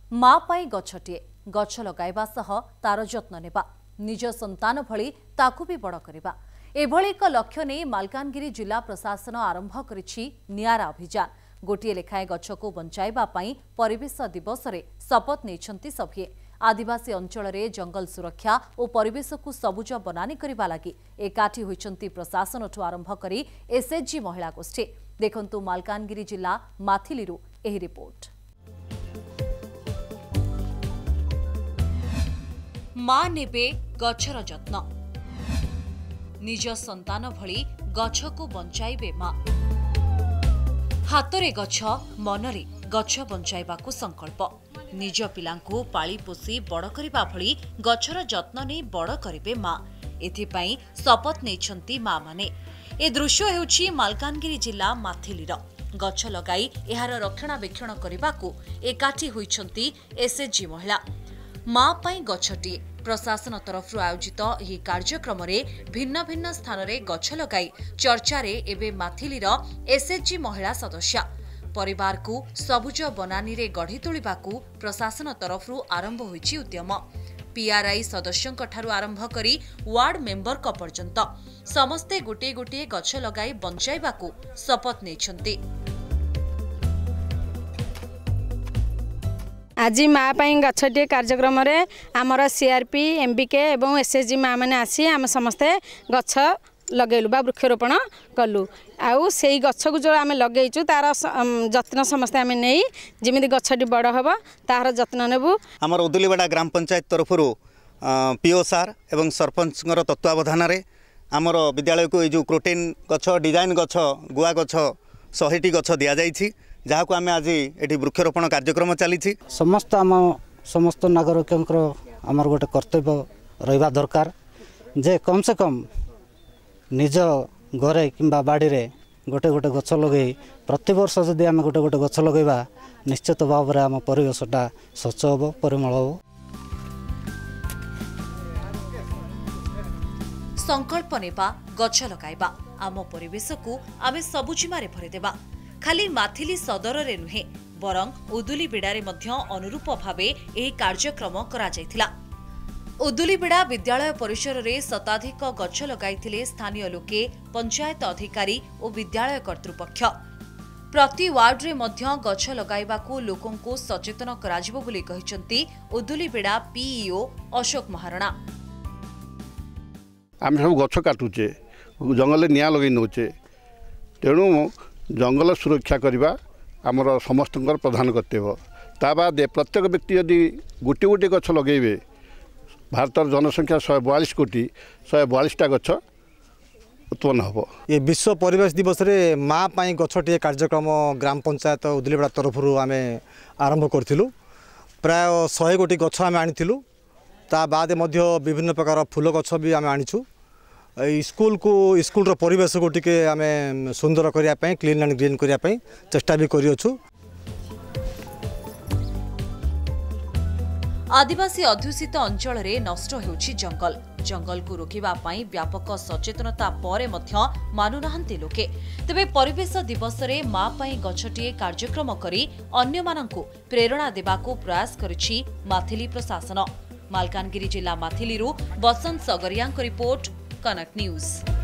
माँ पाई गछटिए गछ लगाइबा सह तार जत्न नेबा निज संतान भली ताकू भी बड़ करबा एभली एक लक्ष्य नहीं मालकानगिरी जिला प्रशासन आरंभ करिछि नियारा अभियान। गोटे लेखाएं गछ को बंचाइबा पई परिवेश दिवस रे शपथ नेछंती सभे। आदिवासी अंचल रे जंगल सुरक्षा और परिवेश को सबुज बनानी करबा लागि एकाठी होइछंती प्रशासन ठु आरंभ करी एसएचजी महिला गोष्ठी। देखंतु मालकानगिरी जिला माथिलीरू एही रिपोर्ट। माँ नेबे गछर जत्न निज संतान भली गछ को बंचाइबे माँ। हातरे गछ मनरे गछ बंचाइबाकू संकल्प। निज पिलांकू पाली पोषी बड़ करिबा भली गछर जत्न नै बड़ करिबे माँ। एथिपाई शपथ नेछंती माँ माने। ए दृश्य हेउछि मालकानगिरी जिला माथिलीर। गछ लगाई एहार रक्षणाबेक्षण करिबाकू एकाठी होइछंती एसएचजी महिला। माँ पाई गछटी प्रशासन तरफ आयोजित यह कार्यक्रम भिन्न भिन्न स्थान में गछ लगाई चर्चा रे एबे माथिलीर एसएचजी महिला सदस्य। परिवार को सबुज बनानी रे गढ़ी तोलिबाकू प्रशासन तरफ आरंभ होइछि उद्यम। पीआरआई सदस्यों ठारू आरंभ करी वार्ड मेंबर पर्यंत समस्ते गोटे गोटे गछ लगाई बंचाइबाकू शपथ नेछंती। आज माँ गछटे कार्यक्रम रे आमर सीआरपी एमबीके एवं एसएचजी माँ मैंने आसी आम समस्ते गछ लगेलु बा वृक्षरोपण कलु। आउ से गछ को जो आम लगेचु तार जत्न समस्ते आम नहीं जमी गछटी बड़ हम तार जत्न नेबु। आमर उदुलीबेड़ा ग्राम पंचायत तरफ पीओ सार एवं सरपंच तत्वावधान रे आमर विद्यालय को जो प्रोटीन गछ डिजाइन गछ गुआ गछ 100टी गछ दि जाइछि जहाँ को आम आज ये वृक्षरोपण कार्यक्रम चली। समस्त नागरिकों आमर गोटे कर्तव्य रहा दरकार जे कम से कम निज घरे किंबा बाड़ी रे गोटे गोटे गछ लगे प्रति वर्ष जदि आम गोटे गोटे गछ लगेबा निश्चित भाव में आम परिवेशटा स्वच्छ हम परिमल हम। संकल्प नेबा गछ लगाइबा आम परिवेश को आमे सबुजिमारे भरिदेबा। खाली माथिली सदर रे नुहे बरं उदुलीबेड़ारे मध्य अनुरूप भावे एही कार्यक्रम करा जायथिला। उदुलीबेड़ा विद्यालय परिसर रे शताधिक गछ लगाइथिले स्थानीय लोके पंचायत अधिकारी और विद्यालय कर्तृपक्ष। प्रति वार्ड रे मध्य गछ लगाइबाकू लोकंकू सचेतन कराजिबो बोली कहिसंती उदुलीबेड़ा पीईओ अशोक महाराणा। आम सब गछ काटुचे जंगल निया लगे नौचे तेणु जंगल सुरक्षा करवा आमर समस्त प्रधान कर्तव्य। ता बाद प्रत्येक व्यक्ति यदि गोटे गोटे गछ लगे भारत जनसंख्या 142 कोटी 142टा गछ उत्पन्न हम। ये विश्व परिवेश दिवस रे माँ पाई गछटे कार्यक्रम ग्राम पंचायत उदुलीबेड़ा तरफ आम आरंभ करूँ। प्राय 100 गोटी गछ आम आनीलु। ता बाद विभिन्न प्रकार फूल गछ भी आम आनीचु। स्कूल परिवेश को टिके आमे सुंदर करने क्लीन एंड ग्रीन करने चेष्टा भी करियछु। आदिवासी अध्युषित अंचल रे नष्ट हेउछि जंगल। जंगल को रोकिबा पई व्यापक सचेतनता परे मध्य मानुनाहांती लोके। तेबे परिवेश दिवस रे माँ पई गछटिए कार्यक्रम करी अन्य मानंकु प्रेरणा देबाकू प्रयास करिछि माथिली प्रशासन। मालकानगिरी जिला माथिलीरू बसंत सगरियांक रिपोर्ट कनक न्यूज।